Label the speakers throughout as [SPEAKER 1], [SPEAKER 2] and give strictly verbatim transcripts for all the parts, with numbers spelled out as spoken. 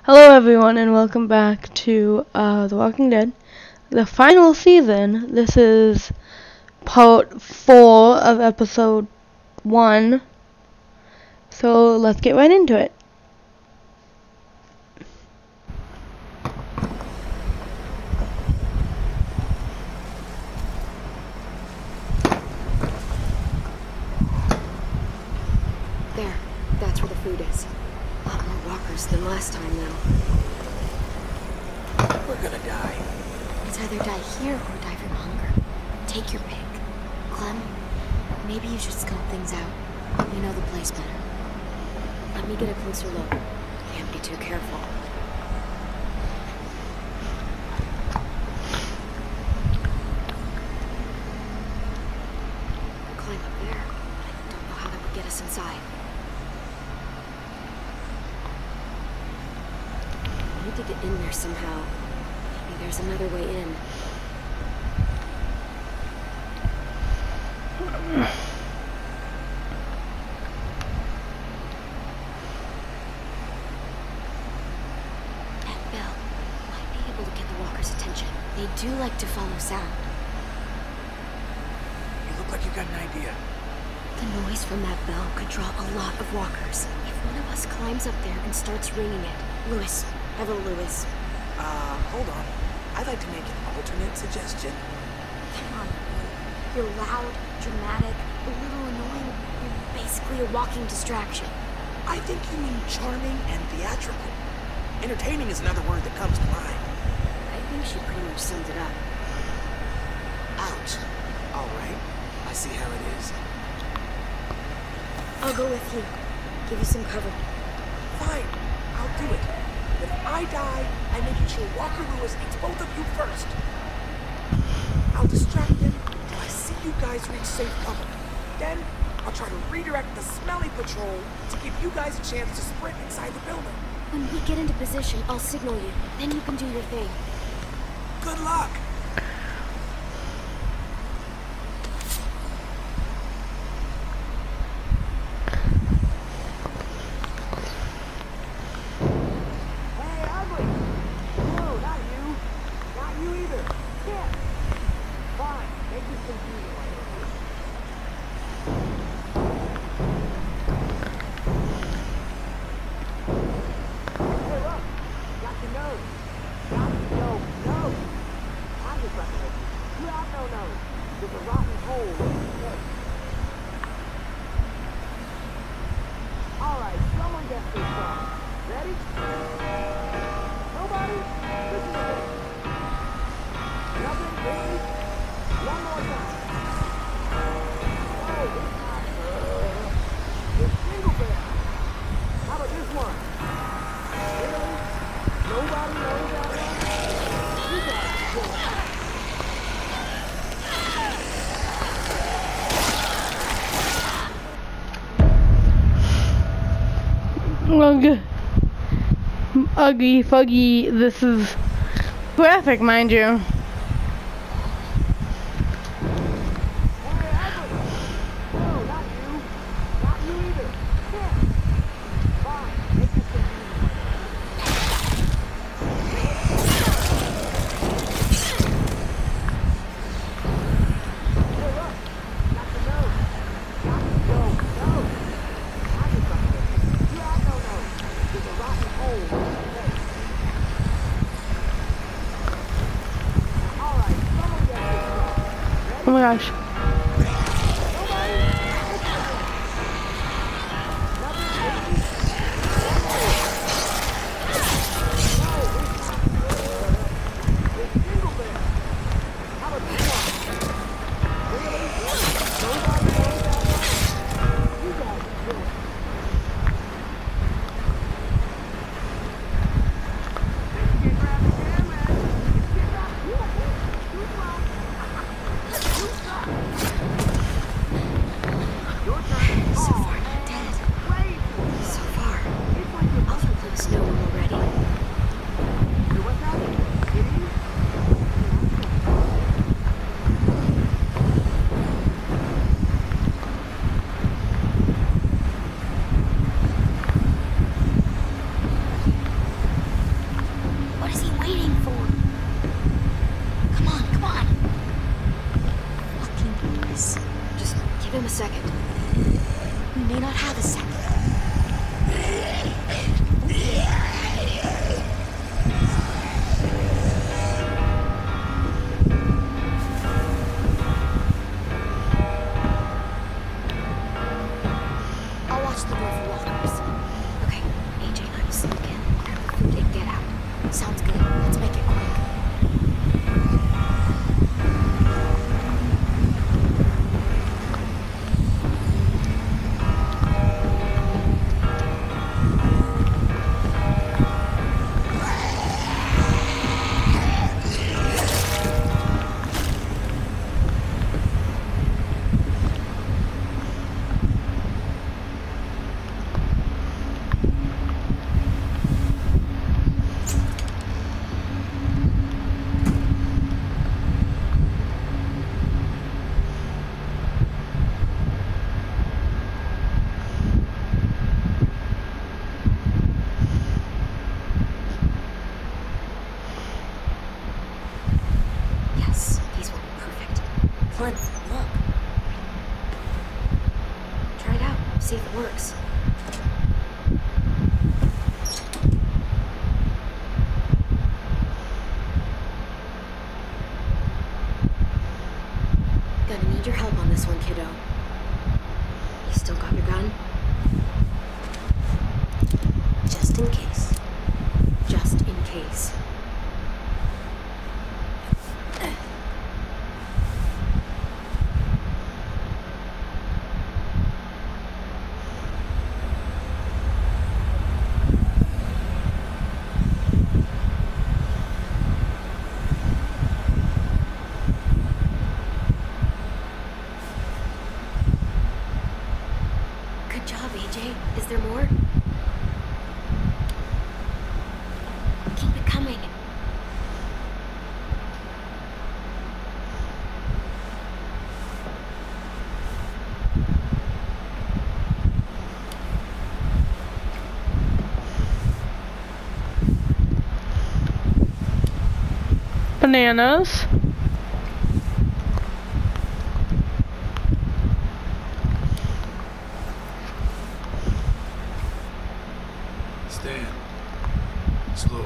[SPEAKER 1] Hello everyone and welcome back to uh, The Walking Dead, the final season. This is part four of episode one, so let's get right into it.
[SPEAKER 2] There, that's where the food is. A lot more walkers than last time now.
[SPEAKER 3] We're gonna die.
[SPEAKER 2] It's either die here or die from hunger. Take your pick. Clem, maybe you should scope things out. You know the place better. Let me get a closer look. Can't be too careful. Climb up there. I don't know how that would get us inside. I need to get in there somehow. Maybe there's another way in. That bell might be able to get the walkers' attention. They do like to follow sound.
[SPEAKER 3] You look like you got an idea.
[SPEAKER 2] The noise from that bell could draw a lot of walkers. If one of us climbs up there and starts ringing it. Lewis. Hello, Lewis.
[SPEAKER 3] Uh, hold on. I'd like to make an alternate suggestion.
[SPEAKER 2] Come on. You're loud, dramatic, a little annoying. You're basically a walking distraction.
[SPEAKER 3] I think you mean charming and theatrical. Entertaining is another word that comes to mind.
[SPEAKER 2] I think she pretty much summed it up.
[SPEAKER 3] Ouch. All right. I see how it is.
[SPEAKER 2] I'll go with you. Give you some cover.
[SPEAKER 3] Fine. I'll do it. But if I die, I'm making sure Walker Lewis eats both of you first. I'll distract him till I see you guys reach safe cover. Then, I'll try to redirect the smelly patrol to give you guys a chance to sprint inside the building.
[SPEAKER 2] When we get into position, I'll signal you. Then you can do your thing.
[SPEAKER 3] Good luck!
[SPEAKER 1] Ugh. Ugly, fuggy. This is graphic, mind you. Oh my gosh.
[SPEAKER 2] this one, kiddo. You still got your gun? Just in case. Just in case. Good job, A J. Is there more? Keep it coming.
[SPEAKER 1] Bananas.
[SPEAKER 4] Stand. Slowly.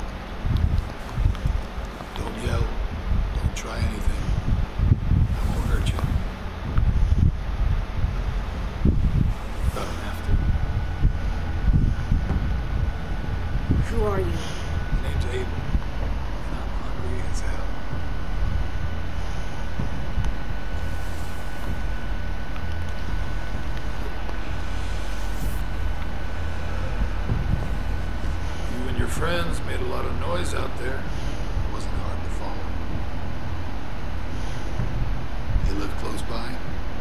[SPEAKER 4] Don't yell. Don't try anything. I won't hurt you. I don't have to.
[SPEAKER 2] Who are you?
[SPEAKER 4] My name's Abel. And I'm hungry as hell. You and your friends made a lot of noise out there. It wasn't hard to follow. You live close by?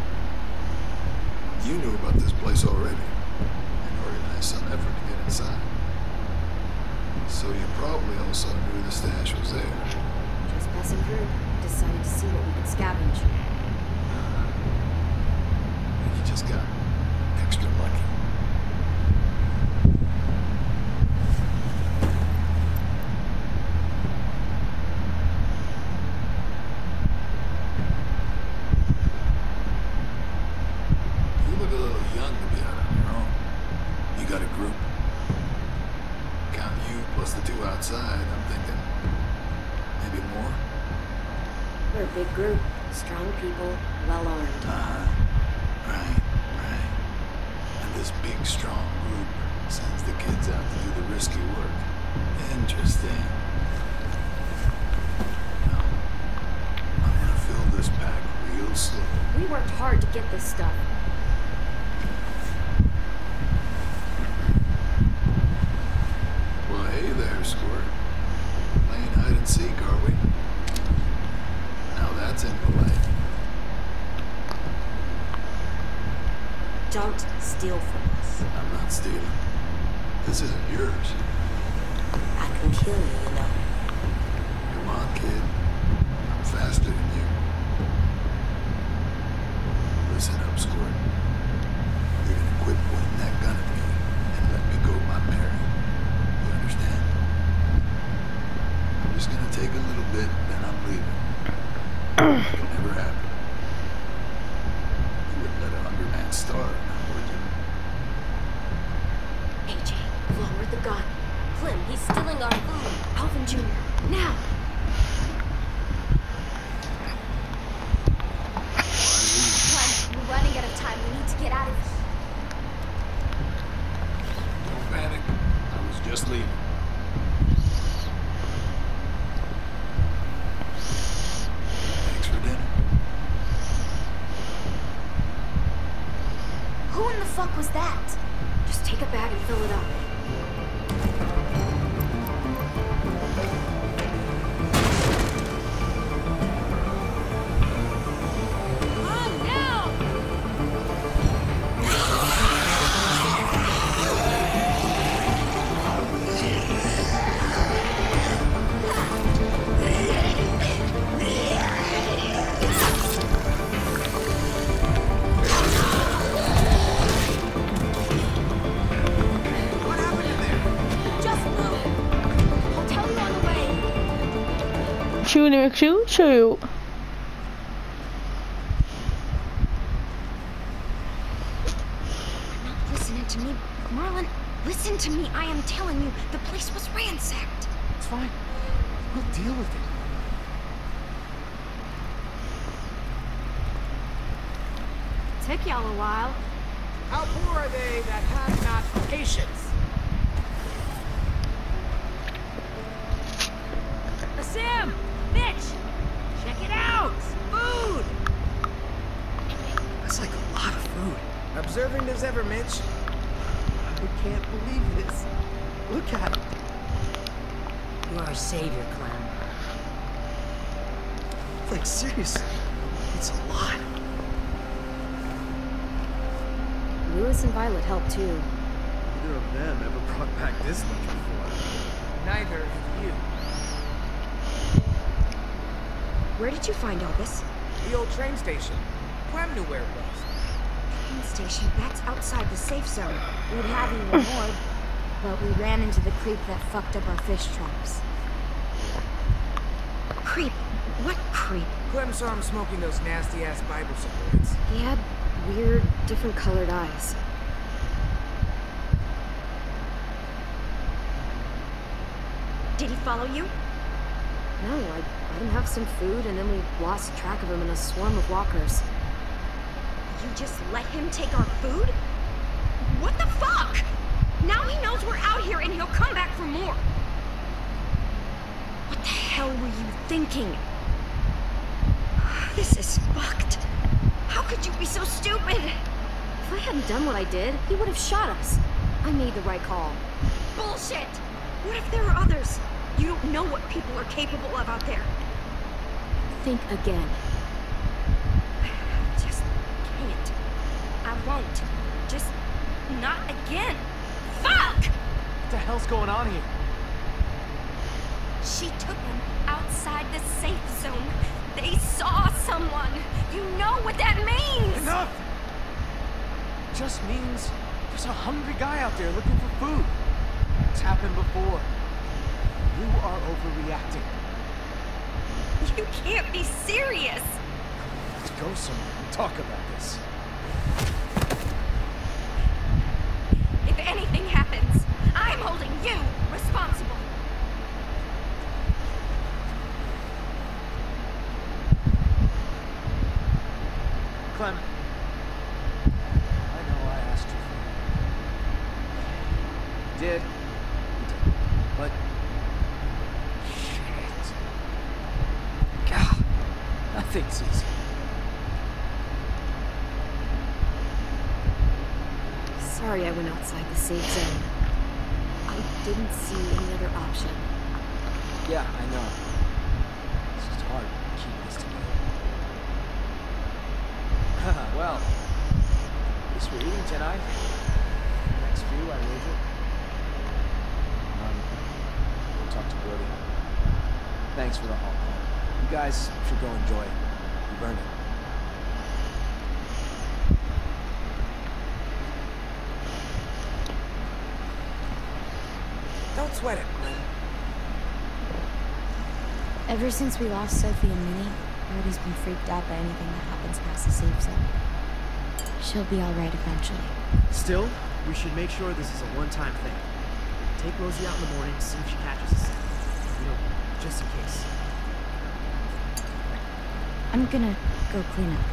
[SPEAKER 4] You knew about this place already and organized some effort to get inside. So you probably also knew the stash was there.
[SPEAKER 2] Just passing through. Decided to see what we could scavenge.
[SPEAKER 4] And you just got extra lucky. You look a little young to be out on your own. You got a group. Count you plus the two outside, I'm thinking maybe more.
[SPEAKER 2] We're a big group. Strong people. Well armed.
[SPEAKER 4] Uh-huh. Right, right. And this big, strong group sends the kids out to do the risky work. Interesting. Now, I'm gonna fill this pack real slow.
[SPEAKER 2] We worked hard to get this stuff.
[SPEAKER 4] Well, hey there, Squirt. Playing hide and seek, are we? Now that's impolite.
[SPEAKER 2] Don't steal from us.
[SPEAKER 4] I'm not stealing. This isn't yours.
[SPEAKER 2] I can kill you, you know.
[SPEAKER 4] Come on, kid. I'm faster than you. Listen up, Squirt. You're gonna quit pointing that gun at me and let me go my Mary. You understand? I'm just gonna take a little bit, then I'm leaving. It'll never happen. You wouldn't let a hungry man starve, now, would you?
[SPEAKER 2] A J, lower the gun. Clem, he's stealing our food. Alvin Junior, now! Clem, we're running out of time. We need to get out of here.
[SPEAKER 4] Don't panic. I was just leaving. Thanks for dinner.
[SPEAKER 2] Who in the fuck was that? Just take a bag and fill it up. Oh, now!
[SPEAKER 3] What happened in there?
[SPEAKER 2] Just move. I'll tell you on the way.
[SPEAKER 1] Shoo, shoo, shoo.
[SPEAKER 2] Listening to me, Marlon. Listen to me. I am telling you, the place was ransacked.
[SPEAKER 3] It's fine. We'll deal with it.
[SPEAKER 2] Took y'all a while.
[SPEAKER 3] How poor are they that have not patience?
[SPEAKER 2] Sam! Mitch! Check it out! Food!
[SPEAKER 3] That's like a lot of food. Observant as ever, Mitch. I can't believe this. Look at it.
[SPEAKER 5] You are a savior, Clem.
[SPEAKER 3] Like, seriously, it's a lot.
[SPEAKER 2] Lewis and Violet helped too.
[SPEAKER 3] Neither of them ever brought back this much before. Neither have you.
[SPEAKER 2] Where did you find all this?
[SPEAKER 3] The old train station. Clem knew where it was.
[SPEAKER 2] Train station, that's outside the safe zone. We'd have even more, but we ran into the creep that fucked up our fish traps. Creep? What creep?
[SPEAKER 3] Clem saw him smoking those nasty-ass Bible cigarettes.
[SPEAKER 2] He had weird, different colored eyes.
[SPEAKER 6] Did he follow you?
[SPEAKER 2] No, I let him have some food, and then we lost track of him in a swarm of walkers.
[SPEAKER 6] You just let him take our food? What the fuck? Now he knows we're out here and he'll come back for more. What the hell were you thinking? This is fucked. How could you be so stupid?
[SPEAKER 2] If I hadn't done what I did, he would have shot us. I made the right call.
[SPEAKER 6] Bullshit! What if there are others? You don't know what people are capable of out there.
[SPEAKER 2] Think again.
[SPEAKER 6] I just can't. I won't. Just not again. Fuck!
[SPEAKER 3] What the hell's going on here?
[SPEAKER 6] She took him outside the safe zone. They saw someone. You know what that means!
[SPEAKER 3] Enough! It just means there's a hungry guy out there looking for food. It's happened before. You are overreacting.
[SPEAKER 6] You can't be serious!
[SPEAKER 3] Let's go somewhere and talk about this.
[SPEAKER 6] If anything happens, I'm holding you responsible.
[SPEAKER 3] Clem, I know I asked you for it. You did. You did. But... Shit. God, nothing's easy.
[SPEAKER 2] Sorry I went outside the safe zone. I didn't see any other option.
[SPEAKER 3] Yeah, I know. It's just hard to keep this together. Well, at least we're eating tonight. Next few, I wager. Um, we'll talk to Brody. Thanks for the haul, Clem. You guys should go enjoy it. You've earned it. Don't sweat it, Clem.
[SPEAKER 2] Ever since we lost Sophie and Minnie, Brody's been freaked out by anything that happens past the safe zone. She'll be alright eventually.
[SPEAKER 7] Still, we should make sure this is a one-time thing. Take Rosie out in the morning, see if she catches us. You know, just in case.
[SPEAKER 2] I'm gonna go clean up.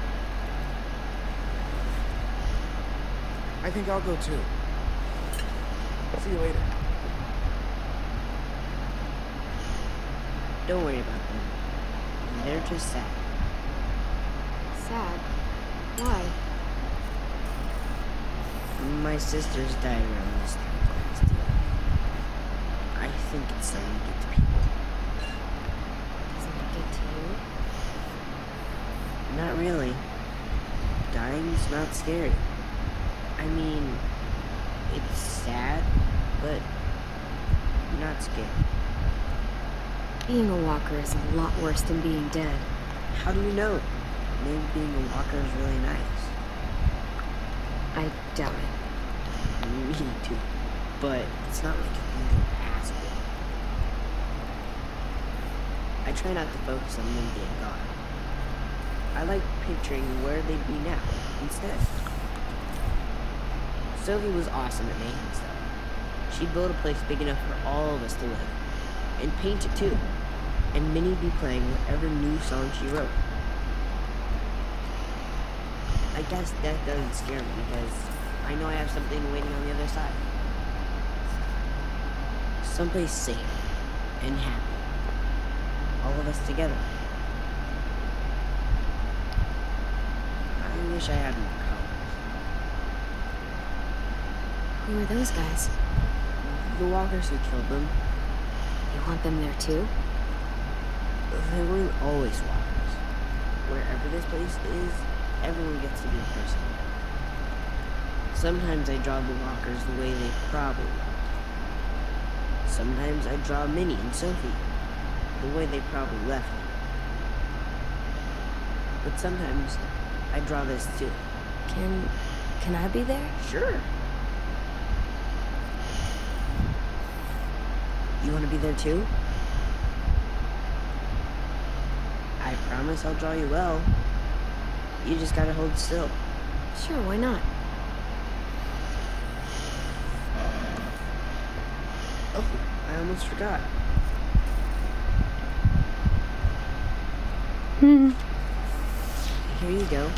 [SPEAKER 3] I think I'll go too. See you later.
[SPEAKER 5] Don't worry about them. They're just sad.
[SPEAKER 2] Sad? Why?
[SPEAKER 5] My sister's died around this time last year. I think it's starting to get to people.
[SPEAKER 2] Doesn't it get to you?
[SPEAKER 5] Not really. Dying's not scary. I mean, it's sad, but not scary.
[SPEAKER 2] Being a walker is a lot worse than being dead.
[SPEAKER 5] How do you know? Maybe being a walker is really nice.
[SPEAKER 2] I doubt it.
[SPEAKER 5] Me too. But it's not like you can go past it. I try not to focus on them being gone. I like picturing where they'd be now, instead. Sophie was awesome at making stuff. She'd build a place big enough for all of us to live. And paint it too. And Minnie'd be playing whatever new song she wrote. I guess death doesn't scare me because I know I have something waiting on the other side. Someplace safe and happy. All of us together. I wish I had more colors.
[SPEAKER 2] Who are those guys?
[SPEAKER 5] The walkers who killed them.
[SPEAKER 2] You want them there too?
[SPEAKER 5] They weren't always walkers. Wherever this place is, everyone gets to be a person. Sometimes I draw the walkers the way they probably left. Sometimes I draw Minnie and Sophie the way they probably left me. But sometimes I draw this too.
[SPEAKER 2] Can... can I be there?
[SPEAKER 5] Sure. You want to be there too? I promise I'll draw you well. You just gotta hold still.
[SPEAKER 2] Sure, why not?
[SPEAKER 5] Oh, I almost forgot.
[SPEAKER 1] Hmm.
[SPEAKER 5] Here you go.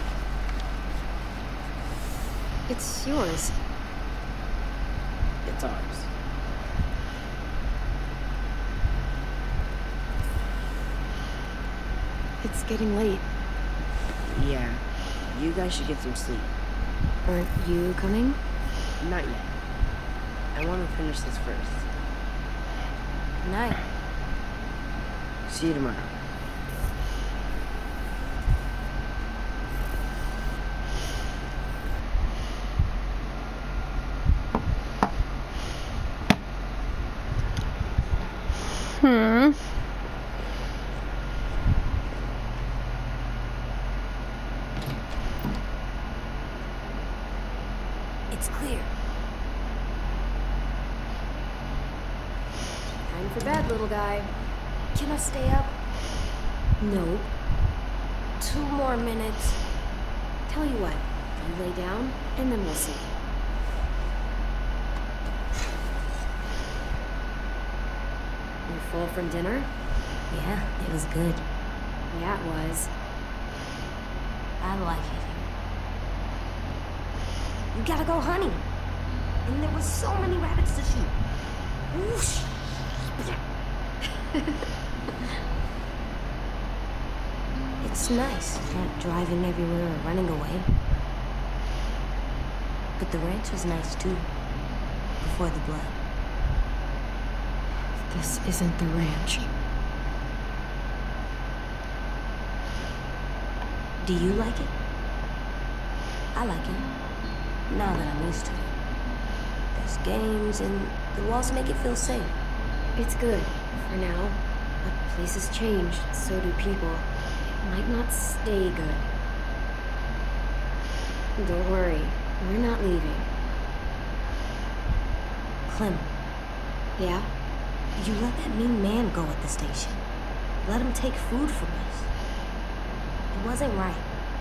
[SPEAKER 2] It's yours.
[SPEAKER 5] It's ours.
[SPEAKER 2] It's getting late.
[SPEAKER 5] Yeah, you guys should get some sleep.
[SPEAKER 2] Aren't you coming?
[SPEAKER 5] Not yet. I want to finish this first.
[SPEAKER 2] Night.
[SPEAKER 5] See you tomorrow.
[SPEAKER 1] Hmm.
[SPEAKER 2] It's clear. Time for bed, little guy. Can I stay up? No. Two more minutes. Tell you what, you lay down, and then we'll see. You full from dinner? Yeah, it was good. Yeah, it was. I like it. You gotta go hunting. And there was so many rabbits to shoot. Whoosh. It's nice not driving everywhere or running away. But the ranch was nice too. Before the blood. This isn't the ranch. Do you like it? I like it. Now that I'm used to it. There's games and the walls make it feel safe. It's good, for now. But places change, so do people. It might not stay good. Don't worry, we're not leaving. Clem. Yeah? You let that mean man go at the station. Let him take food from us. It wasn't right.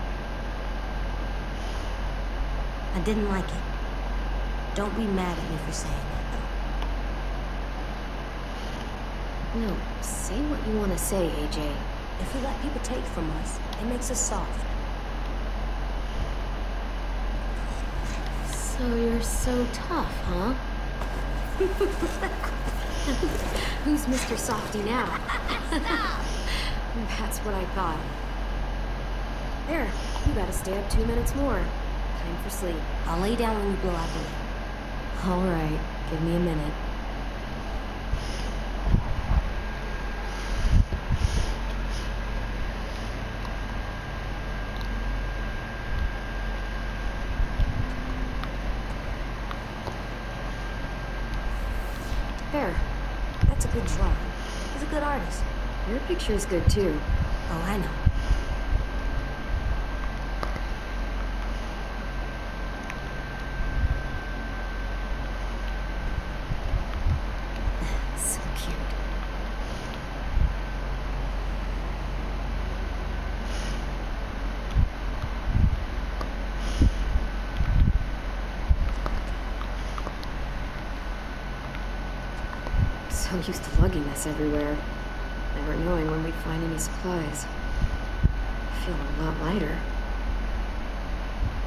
[SPEAKER 2] I didn't like it. Don't be mad at me for saying that, though. No, say what you want to say, A J. If we let people take from us, it makes us soft. So you're so tough, huh? Who's Mister Softy now? That's what I thought. There, you gotta stay up two minutes more. Time for sleep. I'll lay down when you blow out the light. All right, give me a minute. There. That's a good drawing. He's a good artist. Your picture is good too. Oh, I know. So cute. So used to lugging this everywhere, never knowing when we'd find any supplies. I feel a lot lighter.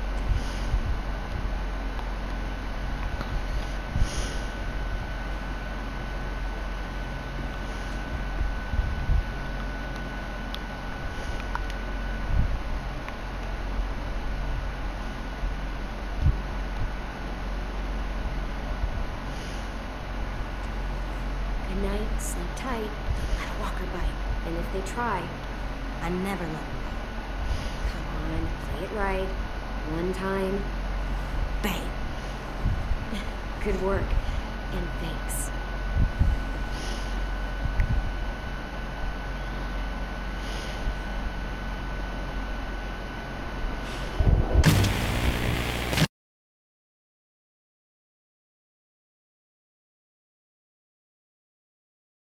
[SPEAKER 2] Good night, sleep tight, don't let a walker bite. And if they try, I never let them bite. Come on, play it right. One time, bang. Good work, and thanks.